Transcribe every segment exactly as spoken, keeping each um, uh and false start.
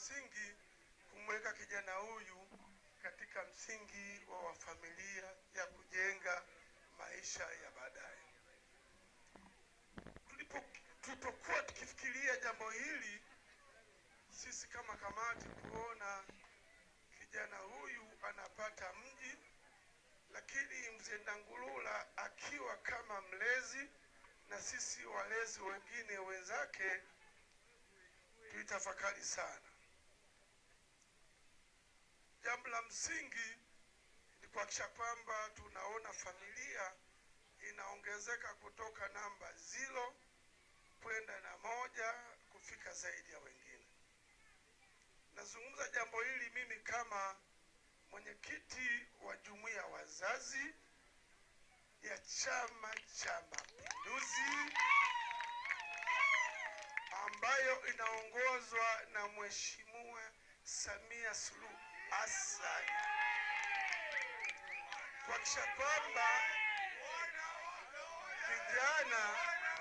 msingi kumweka kijana huyu katika msingi wa familia ya kujenga maisha ya baadaye. Tulipo tulipokuwa tukifikiria jambo hili, sisi kama kamati kuona kijana huyu anapata mji, lakini mzee Ndangulula akiwa kama mlezi na sisi walezi wengine wenzake, tulitafakari sana. Jambo la msingi ni kuhakikisha kwamba tunaona familia inaongezeka kutoka namba zero kwenda na moja kufika zaidi ya wengine. Nazungumza jambo hili mimi kama mwenyekiti wa jumuiya wazazi ya Chama cha Mapinduzi ambayo inaongozwa na Mheshimiwa Samia Suluhu Hassan, kuhakikisha kwamba vijana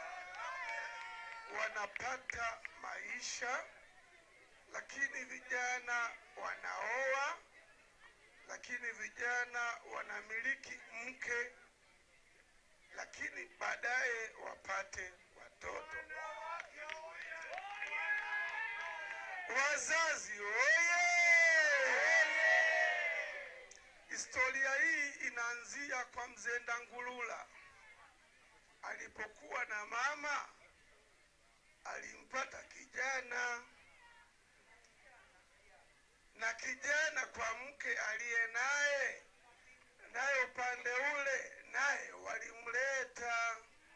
wanapata maisha, lakini vijana wanaoa, lakini vijana wanamiliki mke, lakini baadaye wapate watoto. Wazazi oye! Historia hii inaanzia kwa mzee Ndangulula. Alipokuwa na mama, alimpata kijana, na kijana kwa mke aliye naye, naye upande ule naye walimleta.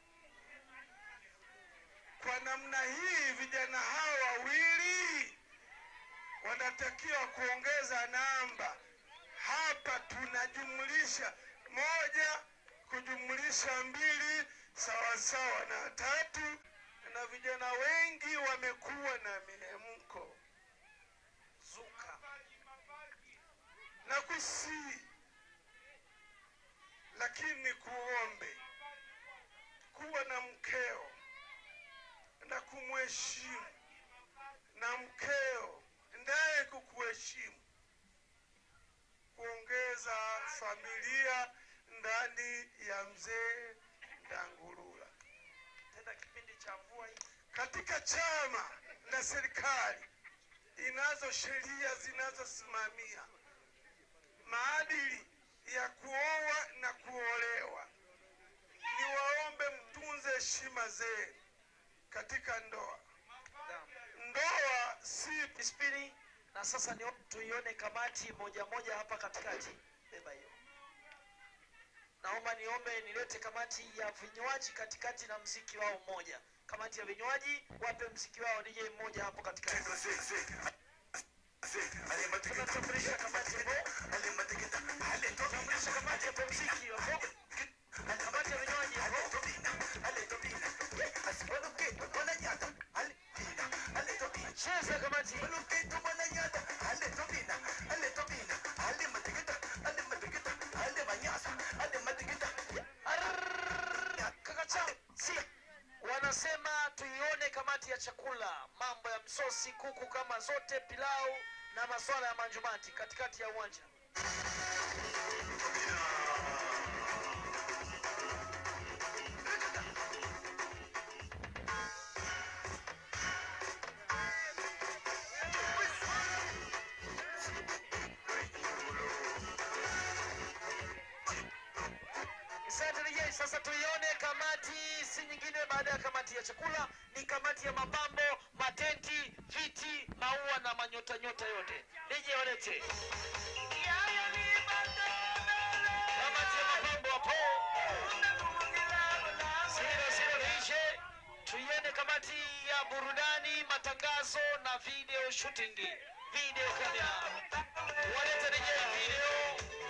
Kwa namna hii vijana hawa wawili wanatakiwa kuongeza namba. Hapa tunajumlisha moja kujumlisha mbili sawa sawa na tatu, na vijana wengi wamekuwa na mihemko. Zuka na kusi, lakini kuombe kuwa na mkeo na kumheshimu, na mkeo ndiye kukuheshimu, kuongeza familia ndani ya mzee Ndangulula. Tena kipindi cha mvua hii, katika chama na serikali inazo sheria zinazosimamia maadili ya kuoa na kuolewa. Niwaombe mtunze heshima zenu katika ndoa. Ndoa si pispiri. Na sasa ni tuione kamati moja moja hapa katikati. Beba hiyo. Naomba niombe nilete kamati ya vinywaji katikati na mziki wao mmoja. Kamati ya vinywaji wape mziki wao D J mmoja hapo katikati. Tunatambulisha kamati hapo. Tunatambulisha kamati hapo mziki hapo. Kamati ya vinywaji hapo. Cheza kamati. Wanasema tuione kamati ya chakula, mambo ya msosi, kuku kama zote, pilau na masuala ya manjumati katikati ya uwanja. Sasa tuione kamati si nyingine baada ya kamati ya chakula, ni kamati ya mapambo, matenti, viti, maua na manyota nyota yote. Nije walete kamati ya mapambo hapo. Sio sio nije tuione kamati ya burudani, matangazo na video shooting, video kamera. Walete nije video.